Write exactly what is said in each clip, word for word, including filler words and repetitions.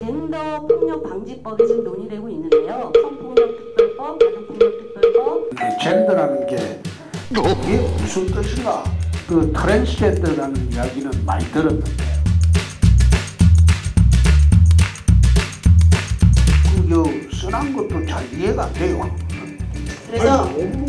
젠더 폭력 방지법이 지금 논의되고 있는데요. 성폭력특별법, 가족폭력특별법. 젠더라는 게 이게 무슨 뜻인가? 그 트랜스젠더라는 이야기는 많이 들었는데 그 써난 것도 잘 이해가 안 돼요. 그래서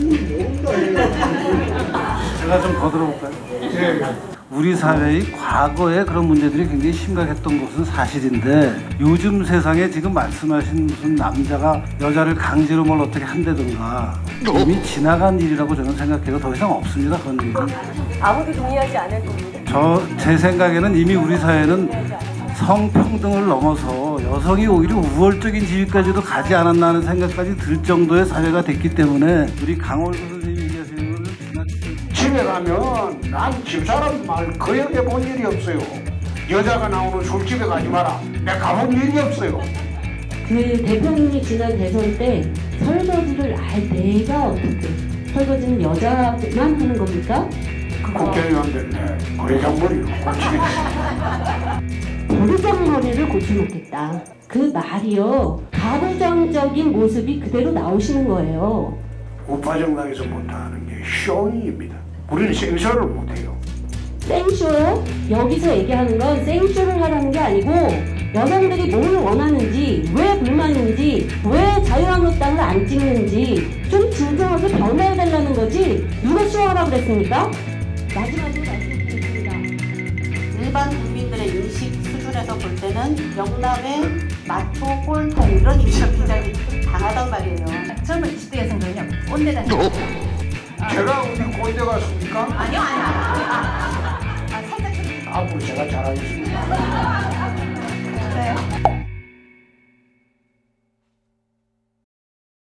제가 좀 더 들어볼까요? 우리 사회의 과거에 그런 문제들이 굉장히 심각했던 것은 사실인데 요즘 세상에 지금 말씀하신 무슨 남자가 여자를 강제로 뭘 어떻게 한다든가 이미 지나간 일이라고 저는 생각해요. 더 이상 없습니다. 그런 일은. 아무도 동의하지 않을 겁니다. 저 제 생각에는 이미 우리 사회는 성평등을 넘어서 여성이 오히려 우월적인 지위까지도 가지 않았나 하는 생각까지 들 정도의 사회가 됐기 때문에 우리 강원수 선생님이 얘기하시는 것을 지나치게 집에 가면 난 집사람 말 거역해 본 일이 없어요. 여자가 나오는 술집에 가지 마라. 내가 가본 일이 없어요. 그 대표님이 지난 대선 때 설거지를 알 내가 어떻게 설거지는 여자만 하는 겁니까? 그 국회의원들네 거래장머리로 고치겠지. 버르장머리를 고쳐놓겠다. 그 말이요. 가부장적인 모습이 그대로 나오시는 거예요. 우파 정당에서 못하는 게 쇼잉입니다. 우리는 생쇼를 못해요. 생쇼요? 여기서 얘기하는 건 생쇼를 하라는 게 아니고 여성들이 뭘 원하는지, 왜 불만인지, 왜 자유한국당을 안 찍는지 좀 진정하게 변화해달라는 거지 누가 쇼하라고 그랬습니까? 마지막으로 말씀드리겠습니다. 일반 국민들의 인식 수준에서 볼 때는 영남의 마초, 꼴통 이런 인식이 굉장히 강하단 말이에요. 젊은 이십 대 여성들은요 꼰대다. 제가 어디 꼰대 갔습니까? 아니요 아니요. 아, 아, 살짝 좀. 앞으로 제가 잘하겠습니다. 네.